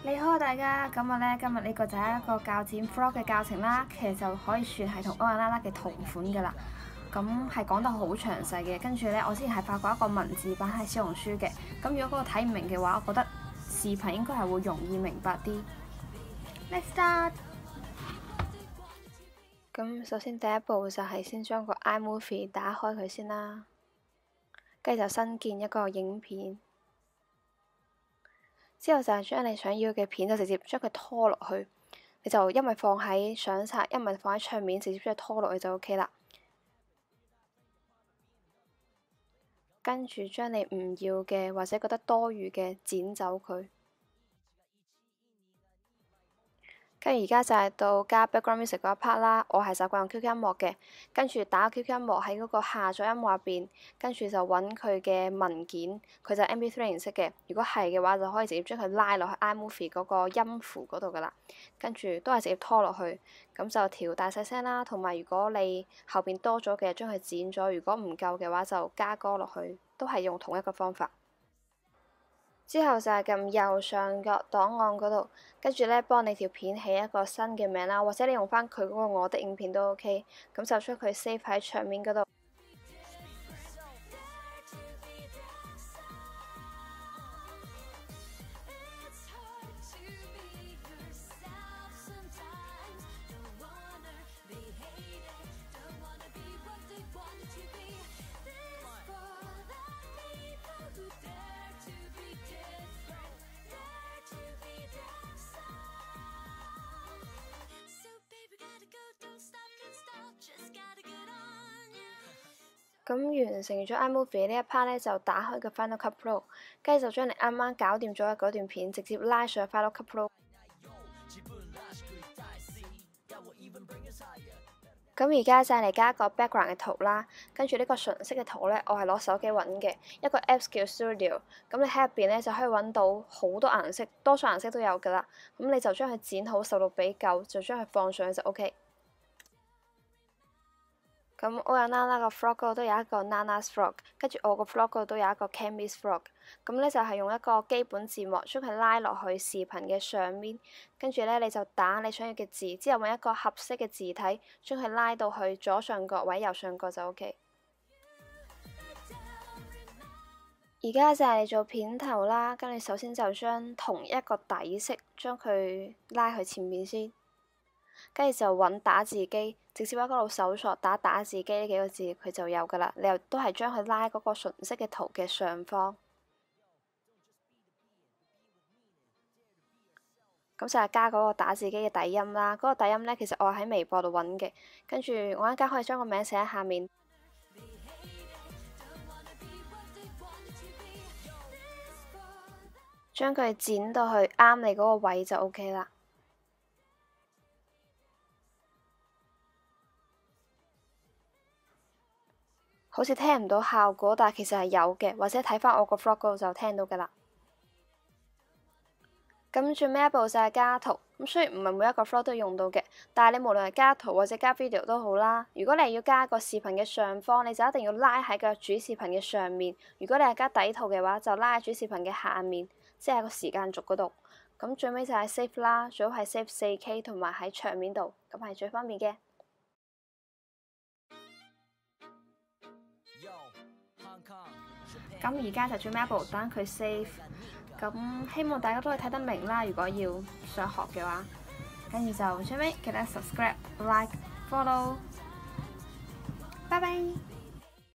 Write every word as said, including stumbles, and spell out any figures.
你好啊大家，咁我咧今日呢個就係一個教剪 vlog 嘅教程啦，其實就可以算係同歐陽娜娜嘅同款噶啦。咁係講得好詳細嘅，跟住咧我之前係發過一個文字版喺小紅書嘅，咁如果嗰個睇唔明嘅話，我覺得視頻應該係會容易明白啲。Let's start。咁首先第一步就係先將個 iMovie 打開佢先啦，跟住就新建一個影片。之後就係將你想要嘅片就直接將佢拖落去，你就一咪放喺相冊，一咪放喺桌面，直接將佢拖落去就 OK 啦。跟住將你唔要嘅或者覺得多餘嘅剪走佢。跟住而家就係到加 background music 嗰一 part 啦，我係習慣用 Q Q 音樂嘅，跟住打 Q Q 音樂喺嗰個下載音樂入邊，跟住就揾佢嘅文件，佢就係 M P 三 形式嘅。如果係嘅話，就可以直接將佢拉落去 iMovie 嗰個音符嗰度噶啦，跟住都係直接拖落去，咁就調大細聲啦。同埋如果你後邊多咗嘅，將佢剪咗；如果唔夠嘅話，就加歌落去，都係用同一個方法。之後就係撳右上角檔案嗰度，跟住咧幫你條片起一個新嘅名啦，或者你用翻佢嗰個我的影片都 OK，咁就將佢 save 喺桌面嗰度。咁完成咗 iMovie 呢一 part 咧，就打開個 Final Cut Pro， 跟住就將你啱啱搞掂咗嘅嗰段片直接拉上 Final Cut Pro。咁而家就係嚟加一個 background 嘅圖啦，跟住呢個純色嘅圖咧，我係攞手機揾嘅一個 Apps 叫 Studio， 咁你喺入邊咧就可以揾到好多顏色，多數顏色都有噶啦。咁你就將佢剪好，十六比九，就將佢放上去就 OK。咁歐陽娜娜個 vlog 嗰度都有一個 Nana's vlog， 跟住我個 vlog 嗰度都有一個 Cammy's vlog。咁咧就係用一個基本字幕將佢拉落去視頻嘅上面，跟住咧你就打你想要嘅字，之後揾一個合適嘅字體，將佢拉到去左上角或者右上角就 OK。而家就係嚟做片頭啦，跟住首先就將同一個底色將佢拉去前面先。跟住就揾打字機，直接喺嗰度搜索打打字機呢幾個字，佢就有噶啦。你又都係將佢拉嗰個純色嘅圖嘅上方，咁就係加嗰個打字機嘅底音啦。嗰、嗰個底音呢，其實我喺微博度揾嘅，跟住我一陣可以將個名寫喺下面，將佢剪到去啱你嗰個位就 OK 啦。好似聽唔到效果，但係其實係有嘅，或者睇翻我個 vlog 嗰度就聽到噶啦。咁最尾一步就係加圖，咁雖然唔係每一個 vlog 都用到嘅，但係你無論係加圖或者加 video 都好啦。如果你係要加個視頻嘅上方，你就一定要拉喺個主視頻嘅上面；如果你係加底圖嘅話，就拉喺主視頻嘅下面，即係個時間軸嗰度。咁最尾就係 save 啦，最好係 save 四 K 同埋喺桌面度，咁係最方便嘅。咁而家就最尾一步，等佢 save。咁希望大家都可以睇得明啦。如果要想學嘅話，跟住就最尾記得 subscribe、like、follow。拜拜。